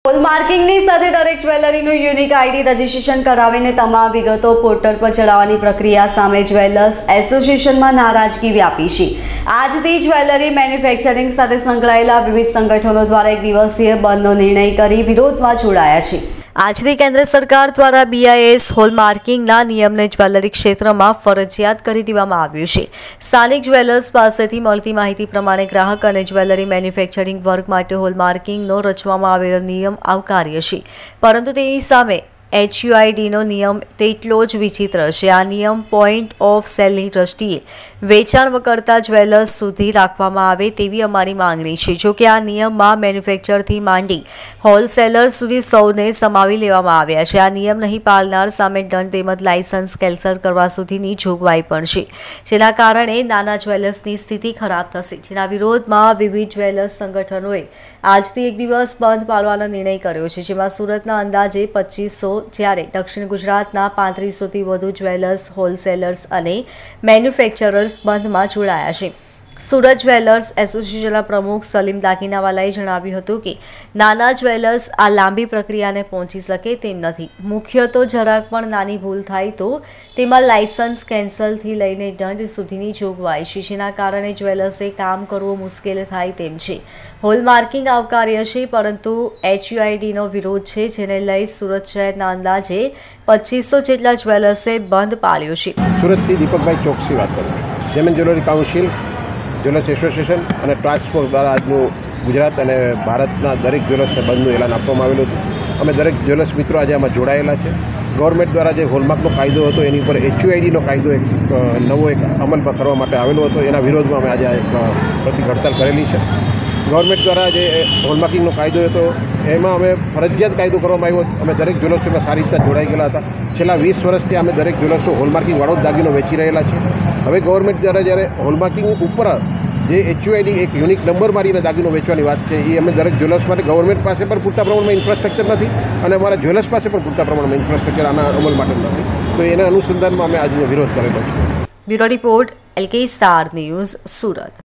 હોલમાર્કિંગની સાથે દરેક જ્વેલરીનું unique ID registration કરાવીને તમામ વિગતો પોર્ટલ પર ચડાવવાની પ્રક્રિયા સામે જ્વેલર્સ એસોસિએશનમાં નારાજગી વ્યાપી છે। આજથી જ્વેલરી મેન્યુફેક્ચરિંગ સાથે સંકળાયેલા વિવિધ સંગઠનો દ્વારા એક દિવસીય બંધનો નિર્ણય કરી વિરોધમાં જોડાયા છે। આજથી કેન્દ્ર સરકાર દ્વારા BIS હોલમાર્કિંગના નિયમને જ્વેલરી ક્ષેત્રમાં ફરજિયાત કરી દેવામાં આવ્યું છે। સ્થાનિક જ્વેલર્સ પાસેથી મળતી માહિતી પ્રમાણે ગ્રાહક અને જ્વેલરી મેન્યુફેક્ચરિંગ વર્ગ માટે હોલમાર્કિંગનો રચવામાં આવેલો નિયમ આવકાર્ય છે, પરંતુ તેની સામે HUIDનો નિયમ તેટલો જ વિચિત્ર છે। આ નિયમ પોઈન્ટ ઓફ સેલની દ્રષ્ટિએ વેચાણ કરતા જ્વેલર્સ સુધી રાખવામાં આવે તેવી અમારી માંગણી છે। જો કે આ નિયમમાં મેન્યુફેક્ચરથી માંડી હોલસેલર સુધી સૌને સમાવી લેવામાં આવ્યા છે। આ નિયમ નહીં પાળનાર સામે દંડ તેમજ લાયસન્સ કેન્સલ કરવા સુધીની જોગવાઈ પણ છે, જેના કારણે નાના જ્વેલર્સની સ્થિતિ ખરાબ થશે। જેના વિરોધમાં વિવિધ જ્વેલર્સ સંગઠનોએ આજથી એક દિવસ બંધ પાળવાનો નિર્ણય કર્યો છે, જેમાં સુરતના અંદાજે 2500 જ્યારે દક્ષિણ ગુજરાતના 3500થી વધુ જ્વેલર્સ, હોલસેલર્સ અને મેન્યુફેક્ચરર્સ બંધમાં જોડાયા છે। સુરત જ્વેલર્સ એસોસિએશનના પ્રમુખ સલીમ દાગીનાવાલાએ જણાવ્યું હતું કે નાના જ્વેલર્સ આ લાંબી પ્રક્રિયાને પહોંચી શકે તેમ નથી। મુખ્ય તો જરાક પણ નાની ભૂલ થાય તો તેમાં લાયસન્સ કેન્સલથી લઈને દંડ સુધીની જોગવાઈ છે, જેના કારણે જ્વેલર્સે કામ કરવું મુશ્કેલ થાય તેમ છે। હોલમાર્કિંગ આવકાર્ય છે, પરંતુ HUIDનો વિરોધ છે, જેને લઈ સુરત શહેરના અંદાજે 2500 જેટલા જ્વેલર્સે બંધ પાળ્યો છે। સુરતથી દીપકભાઈ ચોકસી વાત કરું છું। Gem and jewellery council, jewellers association અને ટ્રાન્સફોર્સ દ્વારા આજનું ગુજરાત અને ભારતના દરેક જ્વેલર્સને બંધનું એલાન આપવામાં આવેલું હતું। અમે દરેક જ્વેલર્સ મિત્રો આજે આમાં જોડાયેલા છે। ગવર્મેન્ટ દ્વારા જે હોલમાર્કનો કાયદો હતો એની ઉપર HUIDનો કાયદો નવો અમલ કરવા માટે આવેલો હતો, એના વિરોધમાં અમે આજે પ્રતિક હડતાલ કરેલી છે। ગવર્મેન્ટ દ્વારા જે હોલમાર્કિંગનો કાયદો હતો એમાં અમે ફરજિયાત કાયદો કરવામાં આવ્યો। અમે દરેક જ્વેલર્સોમાં સારી રીતના જોડાઈ ગયેલા હતા। છેલ્લા 20 વર્ષથી અમે દરેક જ્વેલર્સો હોલમાર્કિંગવાળો જ દાગીનો વેચી રહેલા છે। હવે ગવર્મેન્ટ દ્વારા જ્યારે હોલમાર્કિંગ ઉપર જે HUID એક યુનિક નંબર મારીને દાગીનો વેચવાની વાત છે, એ અમે દરેક જ્વેલર્સ માટે ગવર્મેન્ટ પાસે પણ પૂરતા પ્રમાણમાં ઇન્ફ્રાસ્ટ્રક્ચર નથી અને અમારા જ્વેલર્સ પાસે પણ પૂરતા પ્રમાણમાં ઇન્ફ્રાસ્ટ્રક્ચર આના અમલ માટે નથી, તો એના અનુસંધાનમાં અમે આજનો વિરોધ કરેલો છે। Bureau report LK star news, Surat.